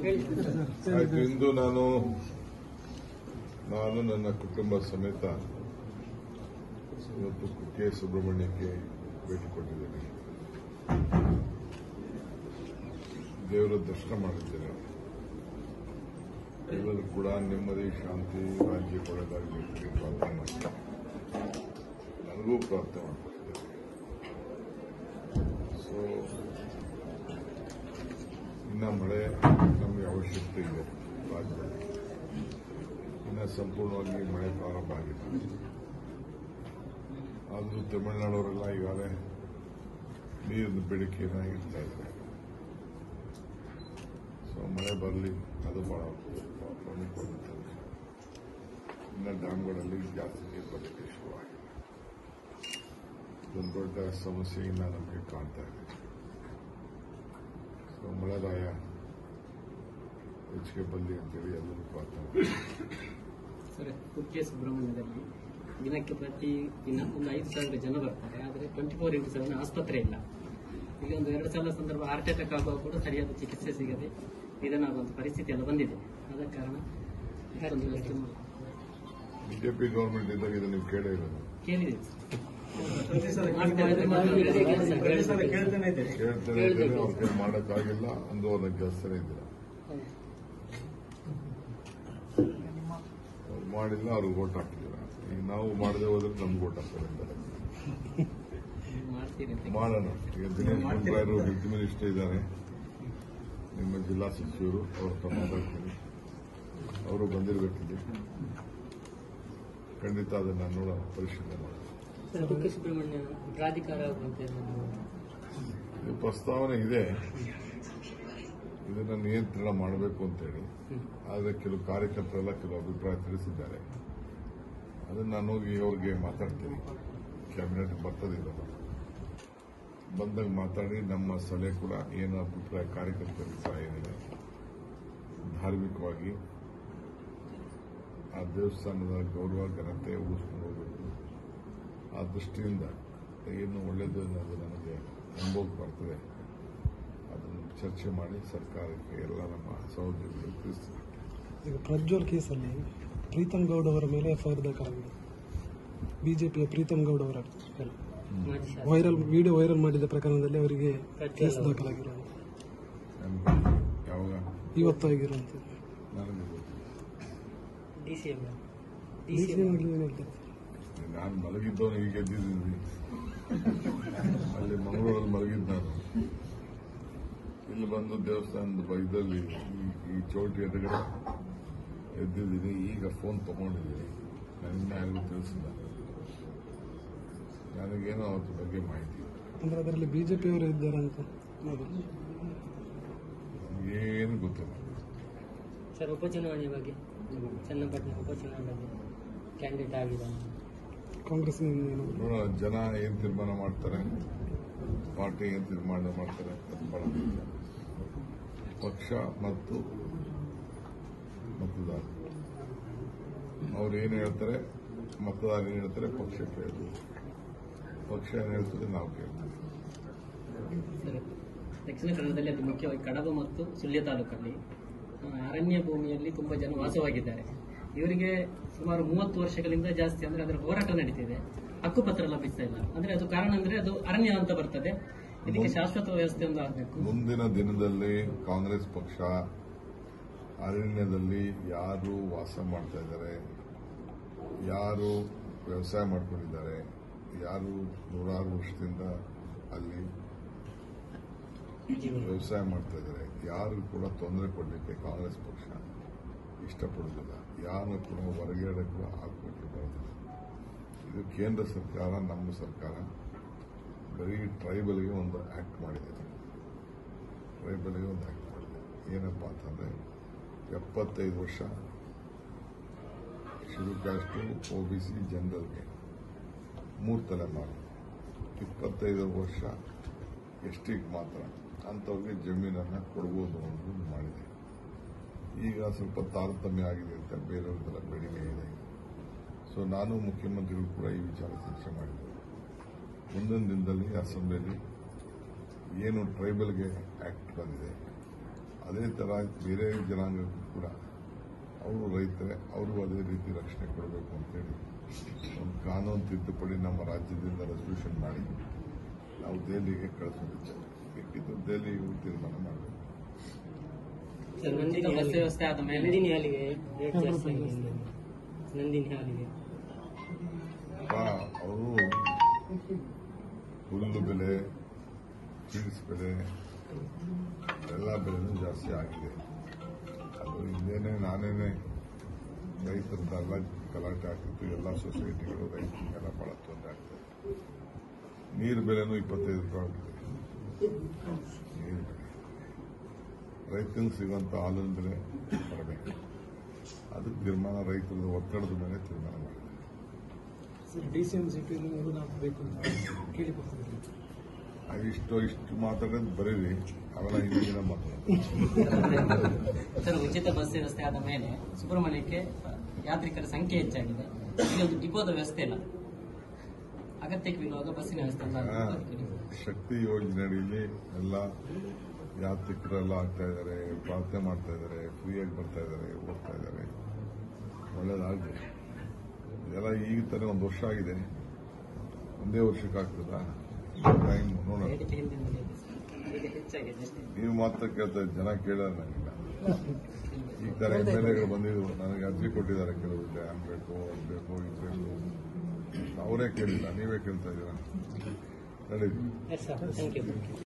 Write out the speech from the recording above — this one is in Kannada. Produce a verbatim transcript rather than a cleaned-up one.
ಆಯ್ತು. ಇಂದು ನಾನು ನಾನು ನನ್ನ ಕುಟುಂಬ ಸಮೇತ ಇವತ್ತು ಕುಕ್ಕೆ ಸುಬ್ರಹ್ಮಣ್ಯಕ್ಕೆ ಭೇಟಿ ಕೊಟ್ಟಿದ್ದೇನೆ. ದೇವರ ದರ್ಶನ ಮಾಡಿದ್ದೇನೆ. ಎಲ್ಲರೂ ಕೂಡ ನೆಮ್ಮದಿ ಶಾಂತಿ ರಾಜ್ಯ ಕೊಡೋದಾಗಿ ಪ್ರಾರ್ಥನೆ ಮಾಡ್ತಾರೆ. ನನಗೂ ಪ್ರಾರ್ಥನೆ ಮಾಡ್ತಿದ್ದೇನೆ. ಸೊ ಇನ್ನ ಮಳೆ ನಮಗೆ ಅವಶ್ಯಕತೆ ಇದೆ ರಾಜ್ಯದಲ್ಲಿ. ಇನ್ನು ಸಂಪೂರ್ಣವಾಗಿ ಮಳೆ ಪ್ರಾರಂಭ ಆಗಿದೆ. ಆದರೂ ತಮಿಳುನಾಡವರೆಲ್ಲ ಈಗಾಗಲೇ ನೀರಿನ ಬೇಡಿಕೆಯನ್ನು ಇಡ್ತಾ ಇದ್ದಾರೆ. ಸೊ ಮಳೆ ಬರಲಿ, ಅದು ಬಹಳ ಪ್ರಮುಖವಾಗುತ್ತದೆ. ಇನ್ನು ಡ್ಯಾಮ್ಗಳಲ್ಲಿ ಜಾಸ್ತಿ ನೀರು ಬರಲಿಕ್ಕೆ ಶುರುವಾಗಿದೆ. ಇದೊಂದು ದೊಡ್ಡ ಸಮಸ್ಯೆಯಿಂದ ನಮಗೆ ಕಾಣ್ತಾ ಇದೆ. ಸೊ ಮಳೆರಾಯ ಹೆಚ್ಚಿಗೆ ಬರಲಿ ಅಂತೇಳಿ ಎಲ್ಲರೂ ಪ್ರಾರ್ಥನೆ. ಸರ್, ಕುಕ್ಕೆ ಸುಬ್ರಹ್ಮಣ್ಯದಲ್ಲಿ ದಿನಕ್ಕೆ ಪ್ರತಿ ದಿನ ಒಂದು ಐದು ಸಾವಿರ ಜನ ಬರ್ತಾರೆ. ಆದರೆ ಟ್ವೆಂಟಿ ಫೋರ್ ಇಂಟು ಸೆವೆನ್ ಆಸ್ಪತ್ರೆ ಇಲ್ಲ. ಇಲ್ಲಿ ಒಂದು ಎರಡು ಸಲ ಸಂದರ್ಭ ಹಾರ್ಟ್ ಅಟ್ಯಾಕ್ ಆಗುವಾಗ ಕೂಡ ಸರಿಯಾದ ಚಿಕಿತ್ಸೆ ಸಿಗದೆ ನಿಧನಾಗುವಂತ ಪರಿಸ್ಥಿತಿ ಎಲ್ಲ ಬಂದಿದೆ. ಆದ ಕಾರಣ ಬಿಜೆಪಿ ಗವರ್ಮೆಂಟ್ ಇದ್ದಾಗ ಇದನ್ನು ನೀವು ಕೇಳೇ ಇರೋದು ಕೇಳಿದೆ. ಕೇಳ್ತಾನೆ ಇದ್ದೇನೆ. ಅವ್ರ ಕೈ ಮಾಡೋಕ್ಕಾಗಿಲ್ಲ ಅಂದು ಅವ್ರನ್ನ ಗೆಲ್ಸ್ತಾನೆ ಇದ್ದೀರ. ಅವ್ರು ಮಾಡಿಲ್ಲ, ಅವ್ರಿಗೆ ಓಟ್ ಹಾಕ್ತಿದ್ದೀರ. ಈಗ ನಾವು ಮಾಡದೆ ಹೋದ್ರೆ ನಮ್ಗೆ ಓಟ್ ಹಾಕ್ತಾರೆ ಅಂತಾರೆ. ಮಾಡೋಣ. ಈಗ ದಿನೇಶ್ ಗುಂಡೂರಾವ್ ಹೆಲ್ತ್ ಮಿನಿಸ್ಟರ್ ಇದ್ದಾರೆ, ನಿಮ್ಮ ಜಿಲ್ಲಾ ಸಚಿವರು, ಅವ್ರ ಹತ್ರ ಮಾತಾಡ್ತೀನಿ. ಅವರು ಬಂದಿರಬೇಕಿದೆ. ಖಂಡಿತ ಅದನ್ನು ನೋಡೋಣ, ಪರಿಶೀಲನೆ ಮಾಡೋಣ. ಕುಕ್ಕೆ ಸುಬ್ರಹ್ಮಣ್ಯ ಪ್ರಾಧಿಕಾರ ಪ್ರಸ್ತಾವನೆ ಇದೆ, ಇದನ್ನು ನಿಯಂತ್ರಣ ಮಾಡಬೇಕು ಅಂತೇಳಿ. ಆದರೆ ಕೆಲವು ಕಾರ್ಯಕರ್ತರೆಲ್ಲ ಕೆಲವು ಅಭಿಪ್ರಾಯ ತಿಳಿಸಿದ್ದಾರೆ. ಅದನ್ನು ನಾನು ಹೋಗಿ ಅವ್ರಿಗೆ ಮಾತಾಡ್ತೀನಿ. ಕ್ಯಾಬಿನೆಟ್ ಬರ್ತದಿಲ್ಲ, ಬಂದಾಗ ಮಾತಾಡಿ ನಮ್ಮ ಸಲಹೆ ಕೂಡ ಏನು ಅಭಿಪ್ರಾಯ, ಕಾರ್ಯಕರ್ತರ ಅಭಿಪ್ರಾಯ ಏನಿದೆ, ಧಾರ್ಮಿಕವಾಗಿ ಆ ದೇವಸ್ಥಾನದ ಗೌರವ ಘನತೆ ಉಳಿಸ್ಕೊಂಡು ಹೋಗಬೇಕು. ಆ ದೃಷ್ಟಿಯಿಂದ ಏನು ಒಳ್ಳೆಯದು ಅನ್ನೋದು ನನಗೆ ಅನುಭವಕ್ಕೆ ಬರ್ತದೆ. ಅದನ್ನು ಚರ್ಚೆ ಮಾಡಿ ಸರ್ಕಾರಕ್ಕೆ ಎಲ್ಲ ನಮ್ಮ ಸಹೋದ್ಯೋಗಿಗಳು ತಿಳಿಸ್ತೀವಿ. ಈಗ ಪ್ರಜ್ವಲ್ ಕೇಸಲ್ಲಿ ಪ್ರೀತಂ ಗೌಡ್ ಅವರ ಮೇಲೆ ಎಫ್ಐಆರ್ ದಾಖಲಾಗಿದೆ. ಬಿಜೆಪಿಯ ಪ್ರೀತಂ ಗೌಡ್ ಅವರ ವೈರಲ್ ವಿಡಿಯೋ ವೈರಲ್ ಮಾಡಿದ ಪ್ರಕರಣದಲ್ಲಿ ಅವರಿಗೆ ಕೇಸ್ ದಾಖಲಾಗಿರುವುದು ಯಾವಾಗ ಇವತ್ತಾಗಿರುವಂಥದ್ದು. ನನಗೆ ಗೊತ್ತಿಲ್ಲ. ನಾನು ಮಲಗಿದ್ದವನು ಈಗ ಎದ್ದಿದ್ದೀನಿ. ಅಲ್ಲಿ ಮಂಗಳೂರಲ್ಲಿ ಮಲಗಿದ್ದು ನಾನು. ಇಲ್ಲಿ ಬಂದು ದೇವಸ್ಥಾನದ ಇದರಲ್ಲಿ ಈ ಚೌಟಿ ಎದುರುಗಡೆ ಎದ್ದಿದ್ದೀನಿ. ಈಗ ಫೋನ್ ತಗೊಂಡಿದ್ದೀನಿ. ನನ್ನ ಯಾರಿಗೂ ತಿಳಿಸಿಲ್ಲ. ನನಗೇನೋ ಅದ್ರ ಬಗ್ಗೆ ಮಾಹಿತಿ ಅಂದ್ರೆ ಅದರಲ್ಲಿ ಬಿಜೆಪಿಯವರು ಇದ್ದಾರೆ ಅಂತ ಏನು ಗೊತ್ತಿಲ್ಲ. ಸರ್, ಉಪಚುನಾವಣೆ ಬಗ್ಗೆ ಚನ್ನಪಟ್ಟಣ ಉಪಚುನಾವಣೆ ಕ್ಯಾಂಡಿಡೇಟ್ ಆಗಿದೆ. ಕಾಂಗ್ರೆಸ್ ನೋಡೋಣ, ಜನ ಏನು ತೀರ್ಮಾನ ಮಾಡ್ತಾರೆ, ಪಾರ್ಟಿ ಏನು ತೀರ್ಮಾನ ಮಾಡ್ತಾರೆ ಅದು ಬಹಳ ಮುಖ್ಯ. ಪಕ್ಷ ಮತ್ತು ಮತದಾರ ಅವ್ರು ಏನು ಹೇಳ್ತಾರೆ, ಮತದಾರ ಏನು ಹೇಳ್ತಾರೆ, ಪಕ್ಷ ಕೇಳ್ತೀವಿ. ಪಕ್ಷ ಏನು ಹೇಳ್ತದೆ, ನಾವು ಕೇಳ್ತೀವಿ. ದಕ್ಷಿಣ ಕನ್ನಡದಲ್ಲಿ ಅತಿ ಮುಖ್ಯವಾಗಿ ಕಡಬ ಮತ್ತು ಸುಳ್ಯ ತಾಲೂಕಲ್ಲಿ ಅರಣ್ಯ ಭೂಮಿಯಲ್ಲಿ ತುಂಬಾ ಜನ ವಾಸವಾಗಿದ್ದಾರೆ. ಇವರಿಗೆ ಸುಮಾರು ಮೂವತ್ತು ವರ್ಷಗಳಿಂದ ಜಾಸ್ತಿ ಅಂದ್ರೆ ಅದರ ಹೋರಾಟ ನಡೀತಿದೆ. ಹಕ್ಕುಪತ್ರ ಲಭಿಸ್ತಾ ಇಲ್ಲ. ಅಂದ್ರೆ ಅದು ಕಾರಣ ಅಂದ್ರೆ ಅದು ಅರಣ್ಯ ಅಂತ ಬರ್ತದೆ. ಇದಕ್ಕೆ ಶಾಶ್ವತ ವ್ಯವಸ್ಥೆ ಒಂದು ಆಗಬೇಕು. ಮುಂದಿನ ದಿನದಲ್ಲಿ ಕಾಂಗ್ರೆಸ್ ಪಕ್ಷ ಅರಣ್ಯದಲ್ಲಿ ಯಾರು ವಾಸ ಮಾಡ್ತಾ ಇದ್ದಾರೆ, ಯಾರು ವ್ಯವಸಾಯ ಮಾಡ್ಕೊಂಡಿದ್ದಾರೆ, ಯಾರು ನೂರಾರು ವರ್ಷದಿಂದ ಅಲ್ಲಿ ವ್ಯವಸಾಯ ಮಾಡ್ತಾ ಇದ್ದಾರೆ, ಯಾರು ಕೂಡ ತೊಂದರೆ ಕೊಡಲಿಕ್ಕೆ ಕಾಂಗ್ರೆಸ್ ಪಕ್ಷ ಇಷ್ಟಪಡುವುದಿಲ್ಲ. ಯಾರನ್ನು ಕೂಡ ಹೊರಗಡೆ ಕೂಡ ಹಾಕಲಿಕ್ಕೆ ಬರೋದಿಲ್ಲ. ಇದು ಕೇಂದ್ರ ಸರ್ಕಾರ, ನಮ್ಮ ಸರ್ಕಾರ ಬರೀ ಟ್ರೈಬಲ್ಗೆ ಒಂದು ಆಕ್ಟ್ ಮಾಡಿದೆ. ಟ್ರೈಬಲ್ಗೆ ಒಂದು ಆಕ್ಟ್ ಮಾಡಿದೆ. ಏನಪ್ಪಾ ಅಂತಂದ್ರೆ ಎಪ್ಪತ್ತೈದು ವರ್ಷ ಶೆಡ್ಯೂಲ್ ಕ್ಯಾಸ್ಟು, ಒಬಿಸಿ, ಜನರಲ್ಗೆ ಮೂರು ತಲೆಮಾರು, ಇಪ್ಪತ್ತೈದು ವರ್ಷ ಎಸ್ಟಿಗೆ ಮಾತ್ರ ಅಂಥವ್ರಿಗೆ ಜಮೀನನ್ನು ಕೊಡ್ಬೋದು ಅನ್ನೋದು ಮಾಡಿದೆ. ಈಗ ಸ್ವಲ್ಪ ತಾರತಮ್ಯ ಆಗಿದೆ ಅಂತ ಬೇರೆಯವ್ರದ್ದೆಲ್ಲ ಬೇಡಿಕೆ ಇದೆ. ಸೊ ನಾನು ಮುಖ್ಯಮಂತ್ರಿಗಳು ಕೂಡ ಈ ವಿಚಾರ ಚರ್ಚೆ ಮಾಡಿದ್ದೆ. ಮುಂದಿನ ದಿನದಲ್ಲಿ ಅಸೆಂಬ್ಲಿಯಲ್ಲಿ ಏನು ಟ್ರೈಬಲ್ಗೆ ಆಕ್ಟ್ ಬಂದಿದೆ ಅದೇ ಥರ ಬೇರೆ ಜನಾಂಗಕ್ಕೂ ಕೂಡ ಅವರು ರೈತರೇ, ಅವ್ರಿಗೂ ಅದೇ ರೀತಿ ರಕ್ಷಣೆ ಕೊಡಬೇಕು ಅಂತೇಳಿ ಒಂದು ಕಾನೂನು ತಿದ್ದುಪಡಿ ನಮ್ಮ ರಾಜ್ಯದಿಂದ ರೆಸಲ್ಯೂಷನ್ ಮಾಡಿ ನಾವು ದೆಹಲಿಗೆ ಕಳಿಸೋದಿದ್ದೇವೆ. ಬೇಕಿದ್ದು ದೆಹಲಿಗೂ ತೀರ್ಮಾನ ಮಾಡಬೇಕು. ಸರ್, ನಂದಿನಿ ಬಸ್ ವ್ಯವಸ್ಥೆ ಆದ ಮೇಲೆ ನಂದಿನಿ ಹಾಲಿಗೆ ರೇಟ್ ಜಾಸ್ತಿ ಆಗಿದೆ. ನಂದಿನಿ ಹಾಲಿಗೆ ಅವರು ಹುಲ್ಲು ಬೆಲೆ, ಚೀಸ್ ಬೆಲೆ ಎಲ್ಲ ಬೆಲೆನೂ ಜಾಸ್ತಿ ಆಗಿದೆ. ಅದು ಇಲ್ಲೇನೆ ನಾನೇನೆ ರೈತರದ್ದೆಲ್ಲ ಗಲಾಟೆ ಆಗ್ತಿತ್ತು. ಎಲ್ಲ ಸೊಸೈಟಿಗಳು ರೈತರಿಗೆಲ್ಲ ಬಹಳ ತೊಂದರೆ ಆಗ್ತದೆ. ನೀರು ಬೆಲೆನೂ ಇಪ್ಪತ್ತೈದು ರೂಪಾಯಿ ಆಗಿದೆ. ನೀರು ಬೆಲೆ, ರೈತನಿಗೆ ಸಿಗುವಂತ ಹಾಲಿನ ಬೆಲೆ ಬರಬೇಕು. ಅದಕ್ಕೆ ತೀರ್ಮಾನ ರೈತರ ಒತ್ತಡದ ಮೇಲೆ ತೀರ್ಮಾನ ಮಾಡಿದೆ. ಡಿಸಿಎಂ ಸಿಟಿಯಲ್ಲಿ ಬೇಕು ಅಂತ ಕೇಳಿ ಬರ್ತಿದ್ದಾರೆ. ಇಷ್ಟು ಇಷ್ಟು ಮಾತಾಡೋದು ಬರೀರಿ, ಅವೆಲ್ಲ ಹಿಂದಿನ ಮಾತಾಡೋದು. ಸರ್, ಉಚಿತ ಬಸ್ ವ್ಯವಸ್ಥೆ ಆದ ಮೇಲೆ ಸುಬ್ರಹ್ಮಣ್ಯಕ್ಕೆ ಯಾತ್ರಿಕರ ಸಂಖ್ಯೆ ಹೆಚ್ಚಾಗಿದೆ. ಇಲ್ಲಿ ಒಂದು ಡಿಪೋದ ವ್ಯವಸ್ಥೆ ಇಲ್ಲ. ಅಗತ್ಯವಿರುವಾಗ ಬಸ್ಸಿನ ವ್ಯವಸ್ಥೆ ಇಲ್ಲ. ಶಕ್ತಿ ಯೋಜನೆ ಅಡಿಯಲ್ಲಿ ಎಲ್ಲ ಯಾತ್ರಿಕರೆಲ್ಲ ಆಗ್ತಾ ಇದ್ದಾರೆ, ಪ್ರಾರ್ಥನೆ ಮಾಡ್ತಾ ಇದ್ದಾರೆ, ಫ್ರೀಯಾಗಿ ಬರ್ತಾ ಇದ್ದಾರೆ, ಹೋಗ್ತಾ ಇದ್ದಾರೆ. ಒಳ್ಳೇದಾಗಲಿ. ಇದೆಲ್ಲ ಈಗ ತಾನೇ ಒಂದು ವರ್ಷ ಆಗಿದೆ. ಒಂದೇ ವರ್ಷಕ್ಕೆ ಆಗ್ತದ ಟೈಮ್ ನೋಡೋಣ. ನೀವು ಮಾತ್ರ ಕೇಳ್ತಾ ಇದ್ದ, ಜನ ಕೇಳೋಣ ನನಗಿಲ್ಲ. ಈಗ ತರ ಎಮ್ ಎಲ್ ಎಗಳು ಬಂದಿದ್ರು, ನನಗೆ ಅರ್ಜಿ ಕೊಟ್ಟಿದ್ದಾರೆ ಕೆಲವರು, ಡ್ಯಾಮ್ ಬೇಕು, ಅದು ಬೇಕು, ಇದು ಬೇಕು. ಅವರೇ ಕೇಳಿಲ್ಲ, ನೀವೇ ಕೇಳ್ತಾ ಇದ್ದೀರಾ. ನಡೀಲಿ.